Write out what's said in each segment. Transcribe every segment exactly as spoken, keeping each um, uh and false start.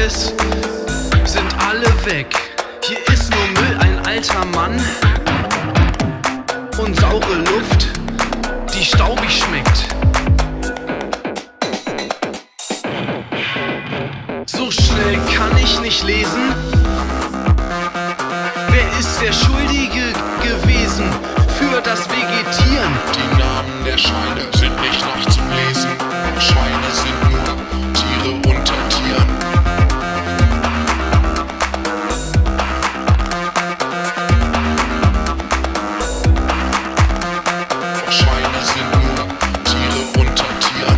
Tages sind alle weg. Hier ist nur Müll, ein alter Mann und saure Luft, die staubig schmeckt. So schnell kann ich nicht lesen. Wer ist der Schuldige gewesen für das Vegetieren? Die Namen der Schweine sind nicht nachzulesen. Schweine sind nur Tiere unter Tieren. Schweine sind nur Tiere unter Tieren.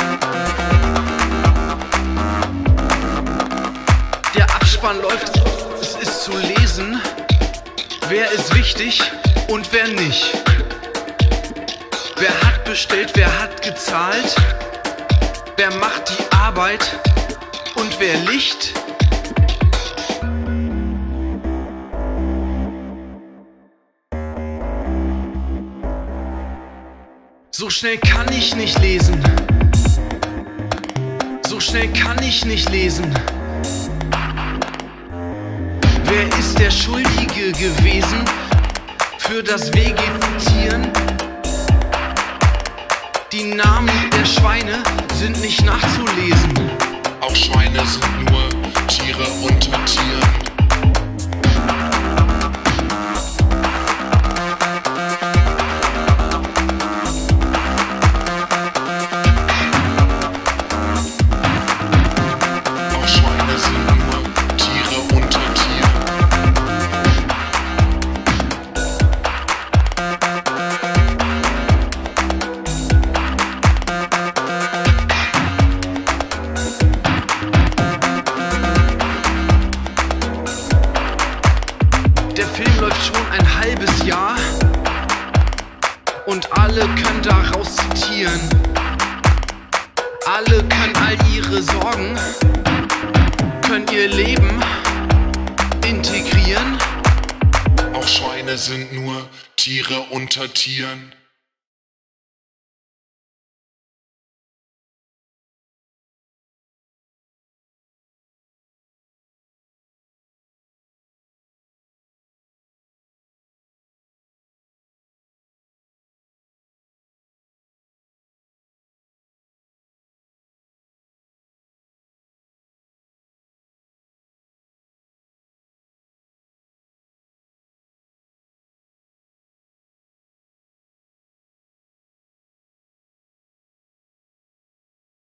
Der Abspann läuft, es ist zu lesen. Wer ist wichtig und wer nicht? Wer hat bestellt, wer hat gezahlt? Wer macht die Arbeit und wer Licht? So schnell kann ich nicht lesen. So schnell kann ich nicht lesen. Wer ist der Schuldige gewesen für das Vegetieren? Die Namen der Schweine sind nicht nachzulesen. Auch Schweine sind nur Tiere unter Tieren. Auch Schweine sind nur Tiere unter Tieren. Der Film läuft schon ein halbes Jahr und alle können daraus zitieren. Alle können all ihre Sorgen, können ihr Leben integrieren. Auch Schweine sind nur Tiere unter Tieren.